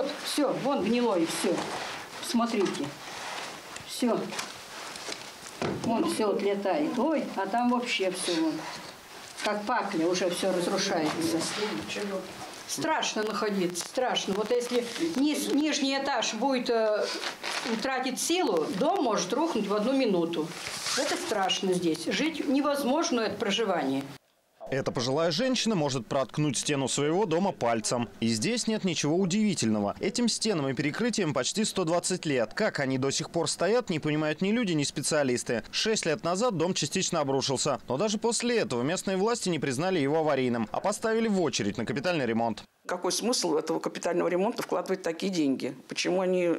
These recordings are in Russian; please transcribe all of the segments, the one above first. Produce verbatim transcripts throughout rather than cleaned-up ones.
Вот, все, вон гнилое, все. Смотрите. Все. Вон все отлетает. Ой, а там вообще все вон. Как пакля, уже все разрушается. Страшно находиться, страшно. Вот если низ, нижний этаж будет э, тратить силу, дом может рухнуть в одну минуту. Это страшно здесь. Жить невозможно, это проживание. Эта пожилая женщина может проткнуть стену своего дома пальцем. И здесь нет ничего удивительного. Этим стенам и перекрытиям почти сто двадцать лет. Как они до сих пор стоят, не понимают ни люди, ни специалисты. Шесть лет назад дом частично обрушился. Но даже после этого местные власти не признали его аварийным, а поставили в очередь на капитальный ремонт. Какой смысл этого капитального ремонта вкладывать такие деньги? Почему они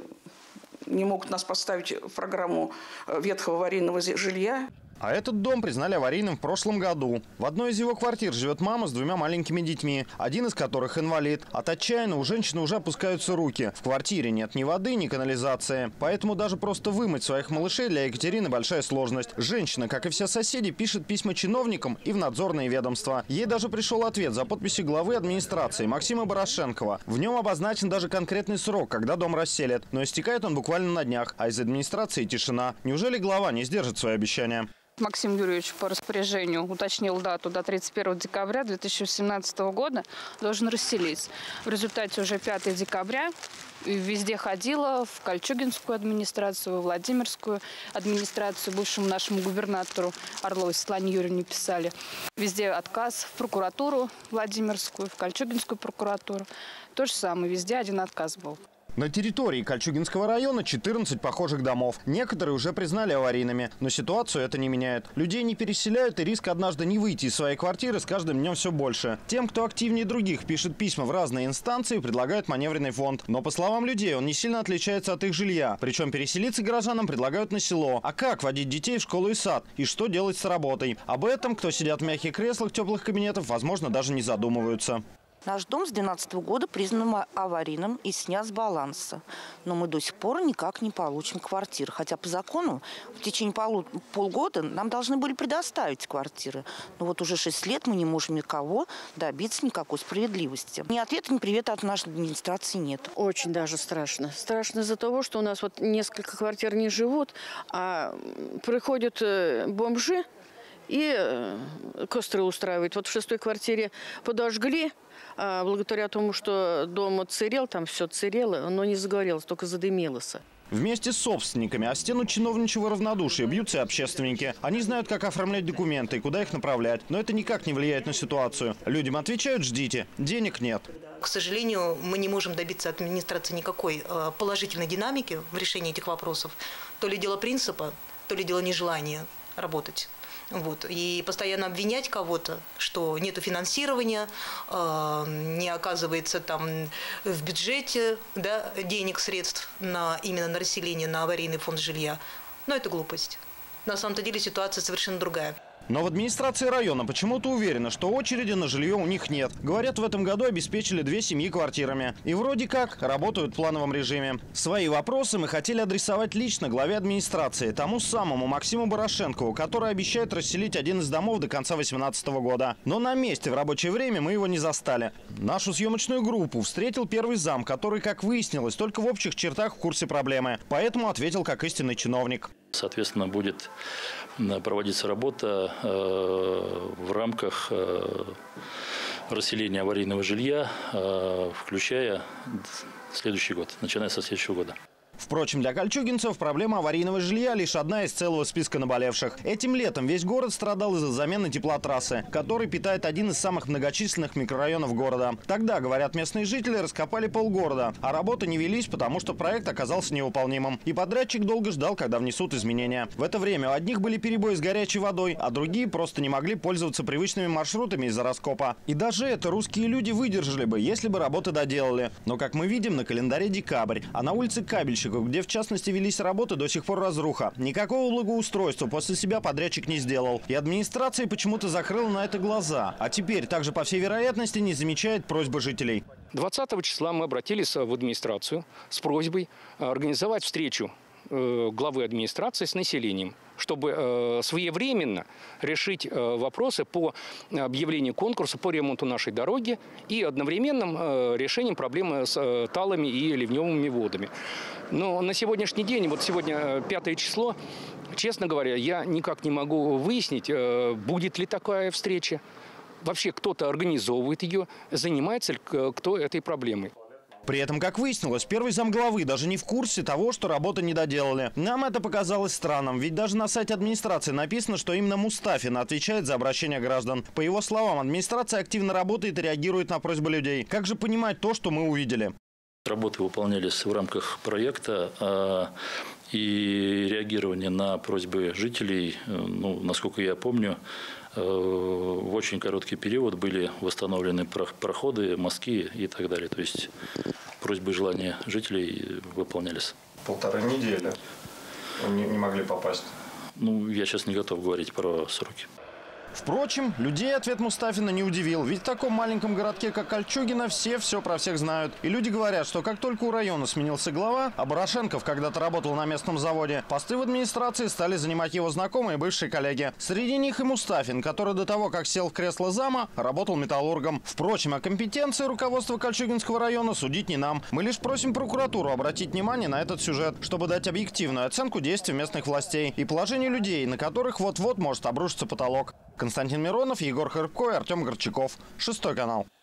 не могут нас поставить в программу ветхого аварийного жилья? А этот дом признали аварийным в прошлом году. В одной из его квартир живет мама с двумя маленькими детьми, один из которых инвалид. От отчаяния у женщины уже опускаются руки. В квартире нет ни воды, ни канализации. Поэтому даже просто вымыть своих малышей для Екатерины большая сложность. Женщина, как и все соседи, пишет письма чиновникам и в надзорные ведомства. Ей даже пришел ответ за подписью главы администрации Максима Борошенкова. В нем обозначен даже конкретный срок, когда дом расселят. Но истекает он буквально на днях, а из администрации тишина. Неужели глава не сдержит свои обещания? Максим Юрьевич по распоряжению уточнил дату до тридцать первого декабря две тысячи семнадцатого года должен расселиться. В результате уже пятого декабря везде ходила, в Кольчугинскую администрацию, в Владимирскую администрацию, бывшему нашему губернатору Орловой Светлане Юрьевне писали. Везде отказ, в прокуратуру Владимирскую, в Кольчугинскую прокуратуру. То же самое, везде один отказ был. На территории Кольчугинского района четырнадцать похожих домов. Некоторые уже признали аварийными, но ситуацию это не меняет. Людей не переселяют, и риск однажды не выйти из своей квартиры с каждым днем все больше. Тем, кто активнее других пишет письма в разные инстанции, предлагают маневренный фонд. Но, по словам людей, он не сильно отличается от их жилья. Причем переселиться горожанам предлагают на село. А как водить детей в школу и сад? И что делать с работой? Об этом, кто сидят в мягких креслах теплых кабинетов, возможно, даже не задумываются. Наш дом с две тысячи двенадцатого года признан аварийным и снят с баланса. Но мы до сих пор никак не получим квартиры. Хотя по закону в течение полу полгода нам должны были предоставить квартиры. Но вот уже шесть лет мы не можем никого добиться никакой справедливости. Ни ответа, ни привета от нашей администрации нет. Очень даже страшно. Страшно из-за того, что у нас вот несколько квартир не живут, а приходят бомжи и костры устраивают. Вот в шестой квартире подожгли. А благодаря тому, что дом отсырел, там все отсырело, но не загорелось, только задымилось. Вместе с собственниками о стену чиновничьего равнодушия бьются и общественники. Они знают, как оформлять документы и куда их направлять. Но это никак не влияет на ситуацию. Людям отвечают: ждите, денег нет. К сожалению, мы не можем добиться от администрации никакой положительной динамики в решении этих вопросов. То ли дело принципа, то ли дело нежелания работать. Вот. И постоянно обвинять кого-то, что нет финансирования, э, не оказывается там в бюджете, да, денег, средств на, именно на расселение, на аварийный фонд жилья. Но это глупость. На самом-то деле ситуация совершенно другая. Но в администрации района почему-то уверены, что очереди на жилье у них нет. Говорят, в этом году обеспечили две семьи квартирами. И вроде как работают в плановом режиме. Свои вопросы мы хотели адресовать лично главе администрации, тому самому Максиму Борошенкову, который обещает расселить один из домов до конца две тысячи восемнадцатого года. Но на месте в рабочее время мы его не застали. Нашу съемочную группу встретил первый зам, который, как выяснилось, только в общих чертах в курсе проблемы. Поэтому ответил как истинный чиновник. Соответственно, будет проводиться работа э, в рамках э, расселения аварийного жилья, э, включая следующий год, начиная со следующего года. Впрочем, для кольчугинцев проблема аварийного жилья лишь одна из целого списка наболевших. Этим летом весь город страдал из-за замены теплотрассы, который питает один из самых многочисленных микрорайонов города. Тогда, говорят местные жители, раскопали полгорода, а работы не велись, потому что проект оказался невыполнимым. И подрядчик долго ждал, когда внесут изменения. В это время у одних были перебои с горячей водой, а другие просто не могли пользоваться привычными маршрутами из-за раскопа. И даже это русские люди выдержали бы, если бы работы доделали. Но, как мы видим, на календаре декабрь, а на улице Кабельщиков, где в частности велись работы, до сих пор разруха. Никакого благоустройства после себя подрядчик не сделал. И администрация почему-то закрыла на это глаза. А теперь, также по всей вероятности, не замечает просьбы жителей. двадцатого числа мы обратились в администрацию с просьбой организовать встречу э, главы администрации с населением, чтобы э, своевременно решить э, вопросы по объявлению конкурса по ремонту нашей дороги и одновременным э, решением проблемы с э, талами и ливневыми водами. Но на сегодняшний день, вот сегодня пятое число, честно говоря, я никак не могу выяснить, э, будет ли такая встреча. Вообще кто-то организовывает ее, занимается ли кто этой проблемой. При этом, как выяснилось, первый замглавы даже не в курсе того, что работу не доделали. Нам это показалось странным, ведь даже на сайте администрации написано, что именно Мустафин отвечает за обращение граждан. По его словам, администрация активно работает и реагирует на просьбы людей. Как же понимать то, что мы увидели? Работы выполнялись в рамках проекта, и реагирование на просьбы жителей, ну, насколько я помню, в очень короткий период были восстановлены проходы, мостки и так далее. То есть просьбы и желания жителей выполнялись. Полторы недели не, не могли попасть. Ну, я сейчас не готов говорить про сроки. Впрочем, людей ответ Мустафина не удивил, ведь в таком маленьком городке, как Кольчугино, все все про всех знают. И люди говорят, что как только у района сменился глава, а Порошенков когда-то работал на местном заводе, посты в администрации стали занимать его знакомые и бывшие коллеги. Среди них и Мустафин, который до того, как сел в кресло зама, работал металлургом. Впрочем, о компетенции руководства Кольчугинского района судить не нам. Мы лишь просим прокуратуру обратить внимание на этот сюжет, чтобы дать объективную оценку действий местных властей и положению людей, на которых вот-вот может обрушиться потолок. Константин Миронов, Егор Хрыбко и Артем Горчаков. Шестой канал.